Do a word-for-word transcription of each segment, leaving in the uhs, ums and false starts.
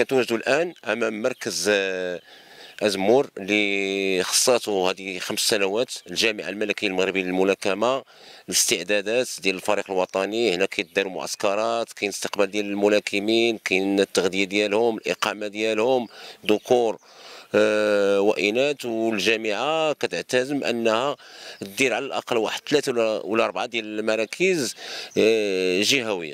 كتواجدوا الان امام مركز آه، أزمور اللي خصاته هذه خمس سنوات الجامعة الملكية المغربية للملاكمة. الاستعدادات ديال الفريق الوطني هنا كيداروا معسكرات، كاين استقبال ديال الملاكمين، كاين التغذية ديالهم، الإقامة ديالهم، ذكور آه وإناث. والجامعة كتعتزم أنها دير على الأقل واحد ثلاثة ولا, ولا أربعة ديال المراكز آه جهوية.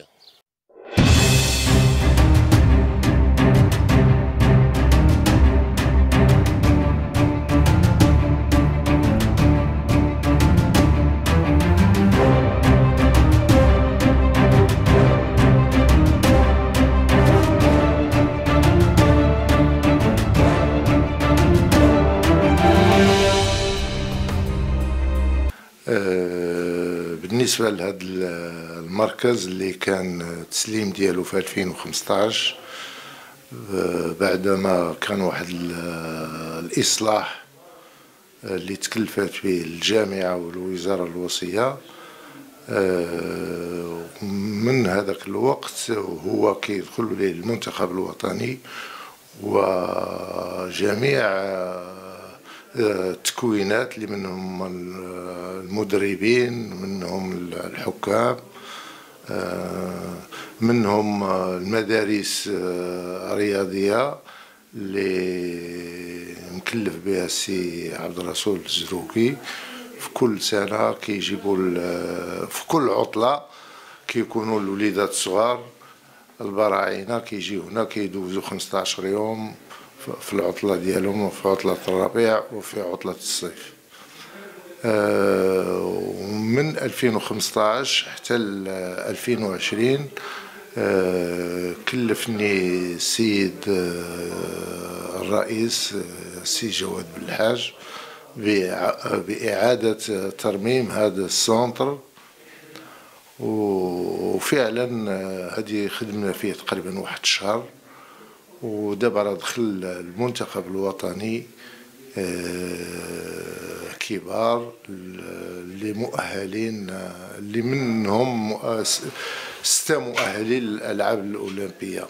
بالنسبة لهذا المركز اللي كان التسليم ديالو في ألفين وخمسطاش، بعدما كان واحد الإصلاح اللي تكلفت به الجامعة والوزارة الوصية، من هذاك الوقت هو كيدخل ليه المنتخب الوطني وجميع التكوينات اللي منهم المدربين، منهم الحكام، منهم المدارس الرياضية اللي مكلف بها السي عبد الرسول الزروكي. في كل سنة كيجيبوا في كل عطلة كيكونوا الوليدات الصغار البراعينة كيجيو هنا كيدوزوا خمسطاش يوم في العطلة ديالهم، وفي عطلة الربيع وفي عطلة الصيف. ومن ألفين وخمسطاش حتى ألفين وعشرين كلفني السيد الرئيس السي جواد بالحاج بإعادة ترميم هذا السونتر، وفعلا هذه خدمنا فيه تقريبا واحد الشهر. ودابا راه دخل المنتخب الوطني كبار اللي مؤهلين، اللي منهم ستة مؤهلين للألعاب الأولمبية،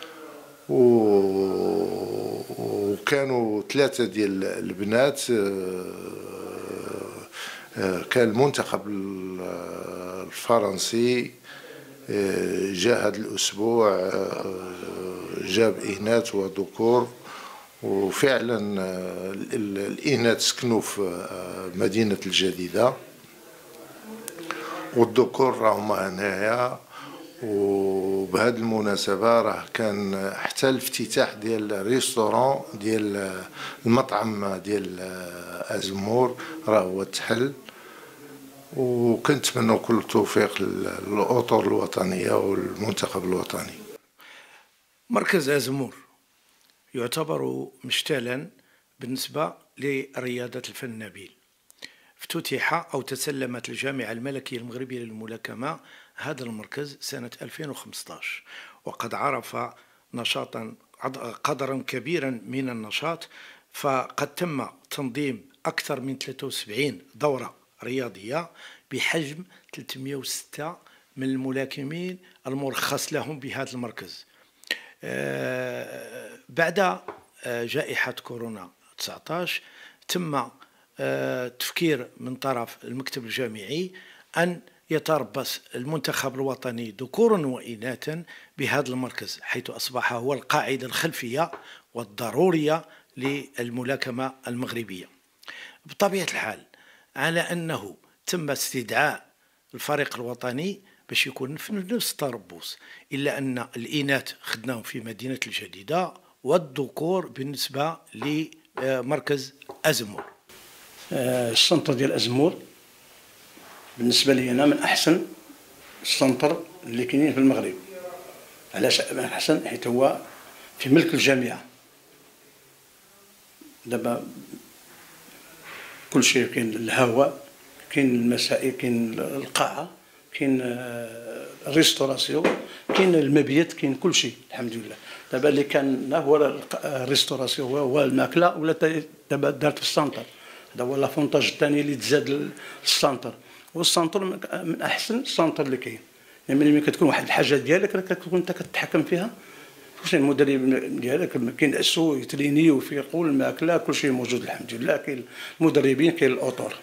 وكانوا ثلاثة ديال البنات. كان المنتخب الفرنسي جاء هذا الأسبوع جاب إناث وذكور، وفعلا الإناث سكنوا في مدينة الجديدة والذكور راهم هنايا. وبهذه المناسبة راه كان حتى الافتتاح ديال الريستوران ديال المطعم ديال أزمور راه هو تحل. وكنتمنى كل التوفيق للأطر الوطنية والمنتخب الوطني. مركز أزمور يعتبر مشتالا بالنسبة لرياضة الفن النبيل. افتتح أو تسلمت الجامعة الملكية المغربية للملاكمة هذا المركز سنة ألفين وخمسطاش، وقد عرف نشاطا قدرا كبيرا من النشاط، فقد تم تنظيم أكثر من ثلاثة وسبعين دورة رياضية بحجم ثلاثمئة وستة من الملاكمين المرخص لهم بهذا المركز. بعد جائحة كورونا تسعطاش تم تفكير من طرف المكتب الجامعي أن يتربص المنتخب الوطني ذكورا وإناثا بهذا المركز، حيث أصبح هو القاعدة الخلفية والضرورية للملاكمة المغربية. بطبيعة الحال على أنه تم استدعاء الفريق الوطني باش يكون في نفس التربص، إلا أن الإناث خدناهم في مدينة الجديدة والذكور بالنسبة لمركز أزمور. السنتر ديال أزمور بالنسبة لي أنا من أحسن السنتر اللي كاينين في المغرب. علاش من أحسن؟ حيث هو في ملك الجامعة. دابا كل شيء كاين، الهواء كاين، المسائل كاين، القاعة كاين، الريستوراسيون كاين، المبيت كاين، كل شيء الحمد لله. دابا اللي كان هو الريستوراسيون هو الماكله، ولا دابا دارت في السنتر. هذا هو لافونتاج الثاني اللي تزاد للسنتر. والسنتر من احسن السنتر اللي كاين، يعني ملي كتكون واحد الحاجه ديالك راك كتكون انت كتحكم فيها كلشي المدرب ديالك كينعسوا يترينيو يفيقوا الماكله كلشي موجود الحمد لله. كاين المدربين كاين الاطر.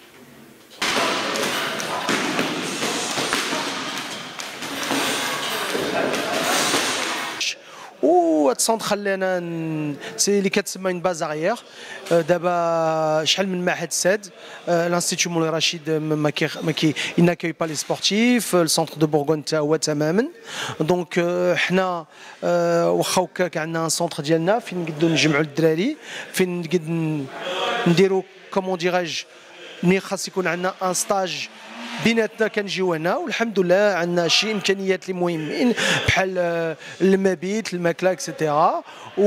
و السونتر خلانا سي اللي كتسمى اون باز اغيير. دابا شحال من معهد ساد لانستيتو مولاي رشيد ما كي ما كي يناكاي با لي سبورتيف. السونتر دو بورغون حتى هو تماما. دونك حنا واخا هكاك عندنا سونتر ديالنا فين نقدروا نجمعوا الدراري، فين نقد نديروا كومون ديراج ملي خاص يكون عندنا ان ستاج بيناتنا كنجيو هنا، والحمد لله عندنا شي امكانيات اللي مهمين بحال المبيت الماكله اكسيتيرا.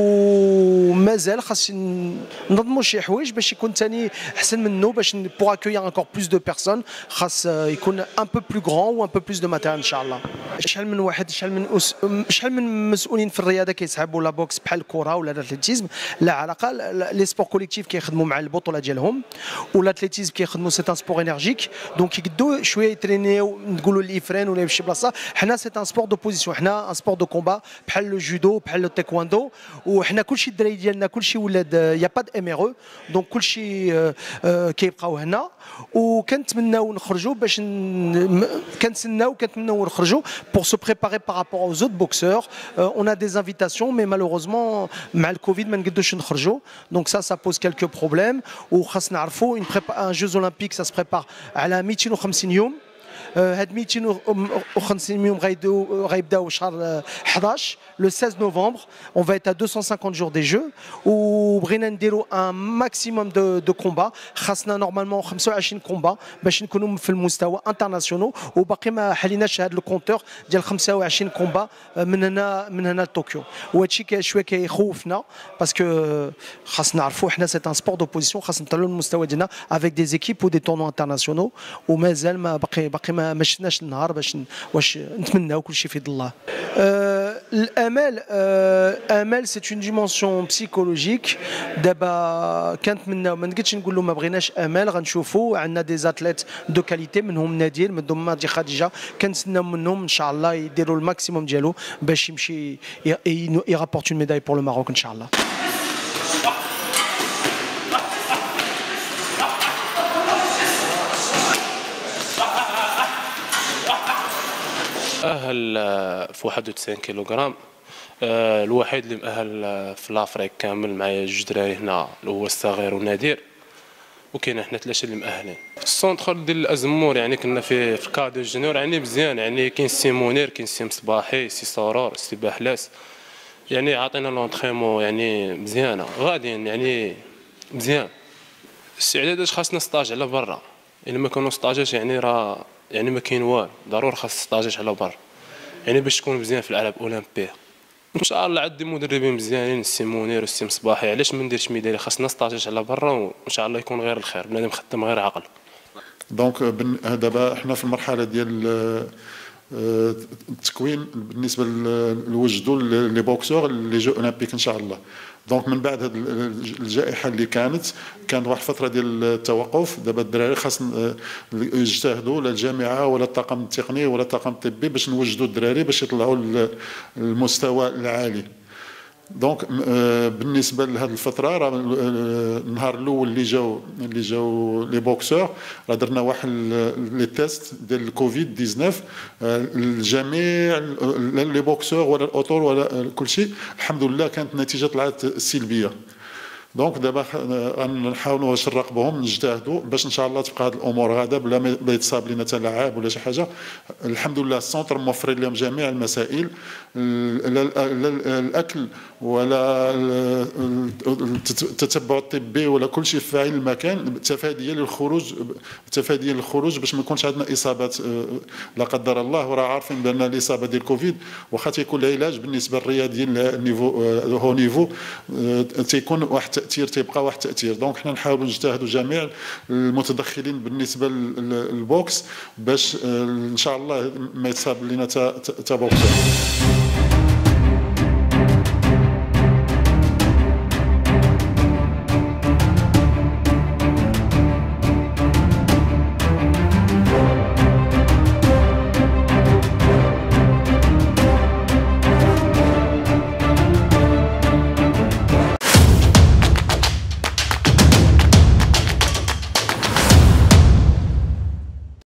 ومازال خاص ننظموا شي حوايج باش يكون ثاني احسن منه، باش بور اكويير انكور بلوس دو بيرسون خاص يكون ان بو بلو غران و ان بو بلوس دو ماتيريال ان شاء الله. شحال من واحد شحال من أس... شحال من مسؤولين في الرياضه كيسحبوا لا بوكس بحال الكره ولا الاتليتيزم. لا على الاقل لي سبور كوليكتيف كيخدموا مع البطوله ديالهم، والاتليتيزم كيخدموا سي ان سبور انرجيك دونك يقدوا شويه يترينيو نقولوا الافران ولا في شي بلاصه. حنا سي ان سبور دو بوزيسيون، حنا ان سبور دو كومبا بحال لو جودو بحال لو تايكواندو. وحنا كلشي الدراري ديالنا كلشي ولاد يا با د ام ار او دونك كلشي كيبقاو هنا. وكنتمناو نخرجوا باش كنتسناو كنتمناو نخرجوا pour se préparer par rapport aux autres boxeurs. Euh, on a des invitations mais malheureusement مع الكوفيد ما نقدروش نخرجوا donc ça ça pose quelques problèmes. وخاصنا نعرفوا une prépa un jeux olympiques ça se prépare على مئتين وخمسين يوم. هاد مئتين وخمسين يوم غيبداو غيبداو شهر حداش لو seize novembre. On va être à deux cent cinquante jours des jeux وبغينا نديروا ان ماكسيموم دو دو كومبا. خاصنا نورمالمون خمسة وعشرين كومبا باش نكونوا في المستوى انترناسيونال، وباقي ما حليناش هذا الكونتور ديال خمسة وعشرين كومبا من هنا من هنا لطوكيو. وهادشي شويه كيخوفنا باسكو خاصنا نعرفوا حنا سي ان سبور دوبوزيسيون، خاصنا نطلعوا المستوى ديالنا افيك دي زيكيب و دي تورنوا انترناسيونال. ومازال ما باقي باقي ما شفناش النهار باش واش نتمناو كل شيء في يد الله. أه الامال أه امال سي اون ديمونسيون بسيكولوجيك. دابا كنتمناو ما نقدرش نقولوا ما بغيناش امال. غنشوفوا عندنا دي زاتليت دو كاليتي منهم نادير منهم مادي خديجه، كنتسناو منهم ان شاء الله يديروا الماكسيموم ديالو باش يمشي يرابورت اون ميداي بور لو ماروك ان شاء الله. أهل في واحد وتسعين كيلوغرام. الوحيد اللي مأهل في لافريك كامل معايا جوج دراري هنا اللي هو الصغير ونادير، وكاين حنا ثلاثه اللي مأهلين. السونتر ديال الازمور يعني كنا في في كادو جونيور يعني مزيان، يعني كاين سي منير كاين سي مصباحي سي سرور سي بحلاس، يعني عطينا لونطريمون يعني مزيانه غاديين يعني مزيان. الاستعدادات خاصنا ستاج على برا، الا ما كانوا ستاجات يعني راه يعني ما كاين والو، ضروري خاص ستاجات على برا يعني باش تكون مزيان في الالعاب الاولمبيه. ان شاء الله عندي مدربين مزيانين السي منير والسي مصباحي، علاش ما نديرش ميداليه؟ خاصنا ستاجات على برا وان شاء الله يكون غير الخير، بنادم خدام غير عقل. دونك دابا حنا في المرحله ديال التكوين بالنسبه لوجدوا لي بوكسور لي جو اولمبيك ان شاء الله. دونك من بعد هذه الجائحه اللي كانت كانت واحد الفتره ديال التوقف. دابا الدراري خاص يجتهدوا لا الجامعه ولا الطاقم التقني ولا الطاقم الطبي باش نوجدوا الدراري باش يطلعوا للمستوى العالي. دونك بالنسبه لهذه الفتره راه النهار الاول اللي جاو اللي جاو لي بوكسور راه درنا واحد لي تيست ديال الكوفيد تسعة عشر. الجميع لي بوكسور ولا الاطور ولا كل شيء الحمد لله كانت النتيجه طلعت سلبيه. دونك دابا غنحاولوا باش نراقبوهم نجتهدوا باش ان شاء الله تبقى هذه الامور غاده بلا ما يتصاب لنا تلاعب ولا شي حاجه. الحمد لله السونتر موفر لهم جميع المسائل، لا الاكل ولا التتبع الطبي ولا كل شيء في عين المكان، تفاديا للخروج تفاديا للخروج باش ما يكونش عندنا اصابات لا قدر الله. وراه عارفين بان الاصابه ديال الكوفيد واخا تيكون العلاج بالنسبه للرياضيين النيفو هو نيفو تيكون واحد التاثير تيبقى واحد التاثير. دونك حنا نحاولوا نجتهدوا جميع المتدخلين بالنسبه للبوكس باش ان شاء الله ما يتصاب لنا تا بوكسر.